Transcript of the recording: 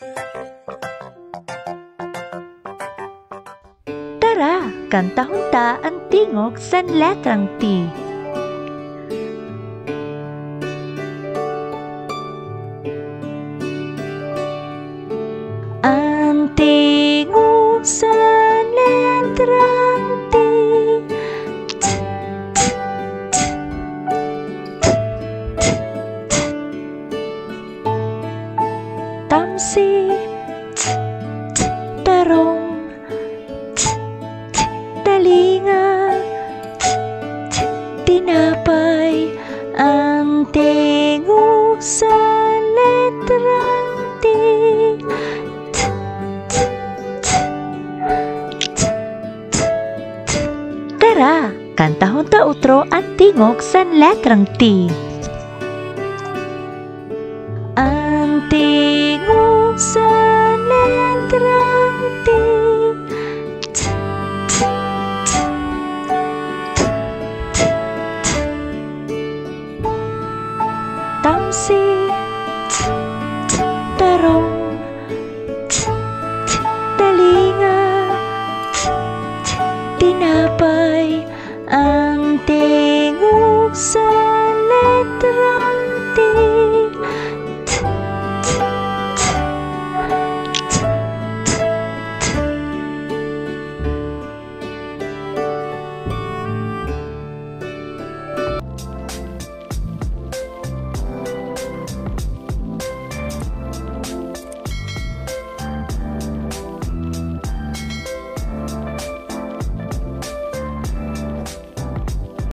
Tara, kantahon ta ang tingog sa letrang T. Ang tingog sa letrang T. Tamsi, tarong, talinga, tinapay. Ang tingog sa letrang T. Tara, kantahon ta utro ang tingog sa letrang T.